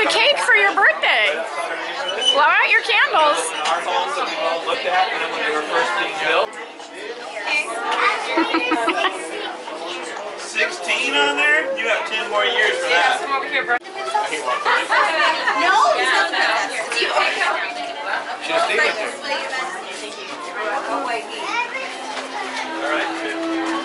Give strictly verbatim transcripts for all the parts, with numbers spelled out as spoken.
a cake for your birthday. Blow out your candles. Our homes that we all looked at when they were first being built. sixteen on there? You have ten more years for that. Come over here, bro. No, Yeah, no. should have stayed with her. Alright, There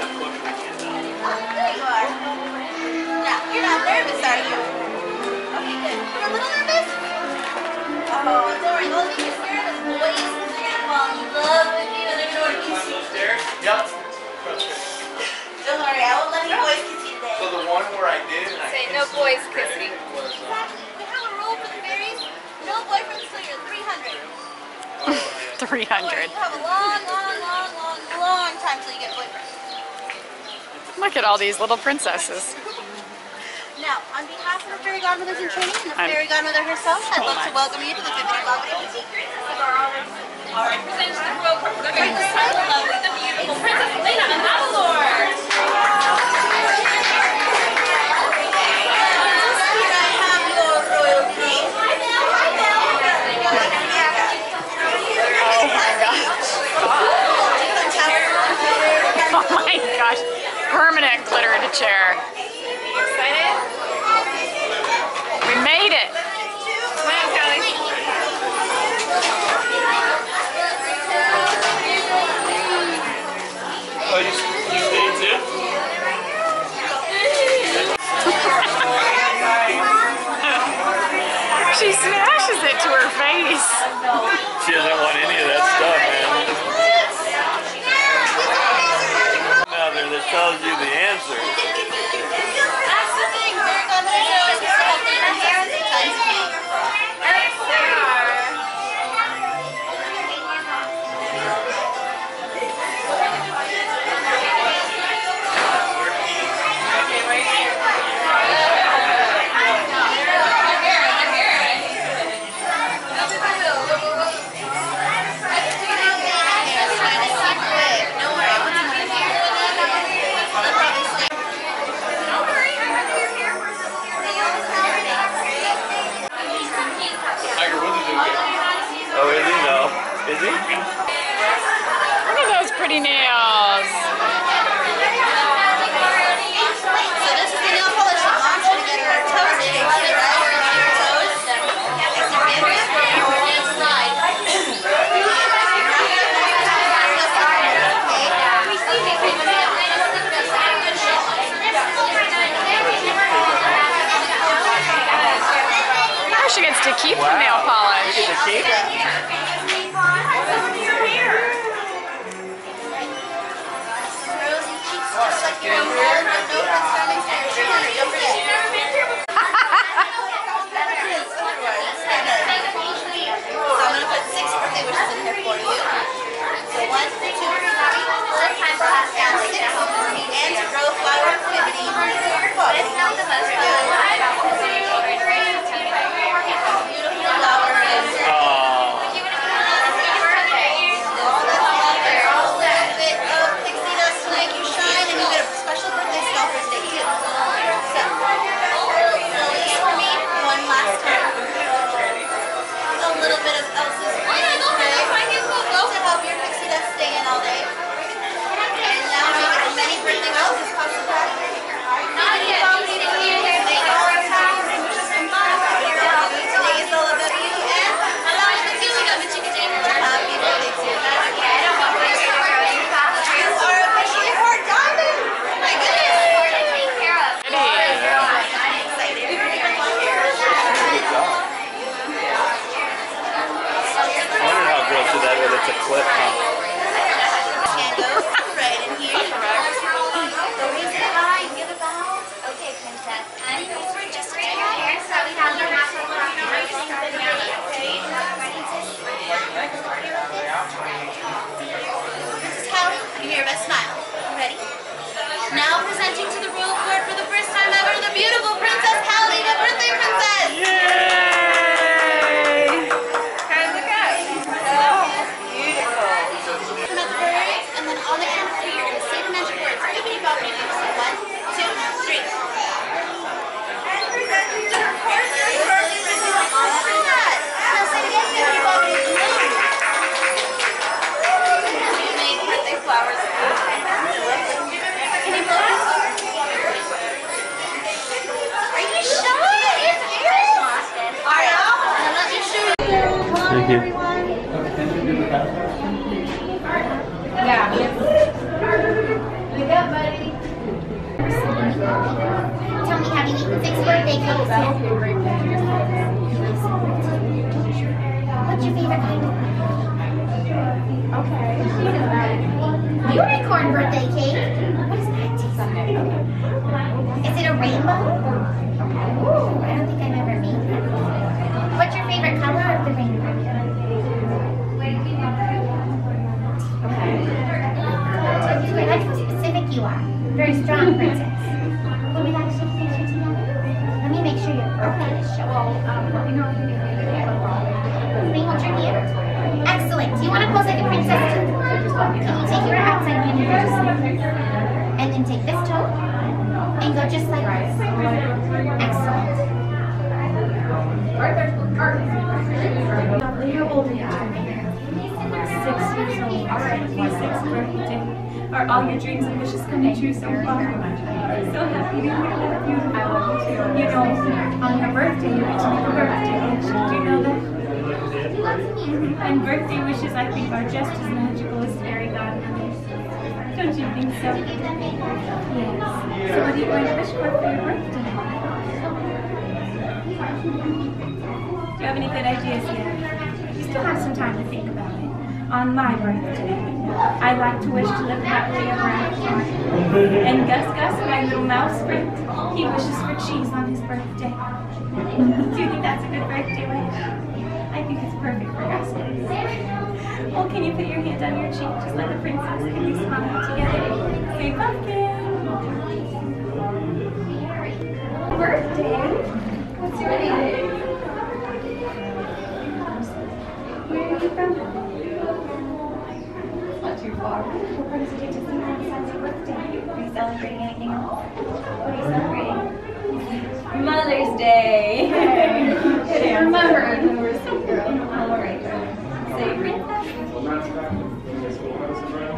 you are. Now, you're not nervous, are you? Okay, good. You're a little nervous? Oh, don't worry. Don't be scared of the boys. They're gonna fall in love with you and they're gonna want to kiss you. Upstairs? Yep. Don't worry, I won't let any boys kiss you today. So the one where I did and I Say no boys kissing. was uh, Exactly. We have a rule for the fairies. No boyfriends till you're three hundred. three hundred. You have a long, long, long, long, long time till you get a boyfriend. Look at all these little princesses. Now, on behalf of the fairy godmothers in training and the I'm- fairy godmother herself, I'd Oh love to my. welcome you to the Bibbidi Bobbidi. All right, present to the royal couple. The lovely, the beautiful Princess Elena and Avalor. Here I have your royal king. Oh my gosh. Permanent glitter in a chair. Excited? We made it. Come on, Callie. oh, you, you stayed too? She smashes it to her face. She doesn't want any of that stuff, man. Out there that tells you the answer. That's the thing, fairy godmothers always used to have their princesses and tons of cake. Tiger Woods is doing good. Oh, is he? No. Is he? Look at those pretty nails. So this is the nail polish that Mom's going to get her toes in. Right where your toes. It's a big inside. Now she gets to keep the nail polish. You get to keep it? Rosy cheeks just like your own head, but no prince darlings and your chin. Don't forget. So I'm going to put six birthday wishes in here for you. So one, two, three, four, five, six, and to grow flower, bibbidi, bobbidi. Beautiful flowers. Oh. A little bit of pixie dust to make you shine, and you get a special birthday you. everyone. Yeah. Wake up, buddy. Tell me, have you eaten six birthday cakes yet? What's your favorite kind of Okay. unicorn birthday cake? What does that taste like? Is it a rainbow? Ooh, I don't think I've ever made that. What's your favorite color of the rainbow? Okay. I like how specific you are. Very strong, princess. Will we actually take picture together? Let me make sure you're okay. Well, um, let me know if you need anything. Let me hold your hand. Excellent. Do you want to pose like a princess too? Can you take your outside hand and go just like this? And then take this toe and go just like this. Excellent. How old are you? Six years old. All right, my sixth birthday. Are all your dreams and wishes coming true so far? I'm so happy to hear that. You, I love you too. You know, on your birthday, you get to make a birthday wish. Do you know that? And birthday wishes, I think, are just as magical as fairy godmothers. Don't you think so? Yes. So what are you going to wish for for your birthday? Do you have any good ideas yet? You still have some time to think about it. On my birthday, I like to wish to live happily ever after. And Gus Gus, my little mouse friend, he wishes for cheese on his birthday. Do you think that's a good birthday wish? I think it's perfect for Gus Gus. Well, can you put your hand on your cheek just like a princess? Can we smile together? Say pumpkin! Birthday? What's your name? Where are you from? Not too far. What brings you to see my son's birthday? Are you celebrating anything else? What are you celebrating? Mother's Day! Hey. Remember, we were so girl. Alright. Say princess.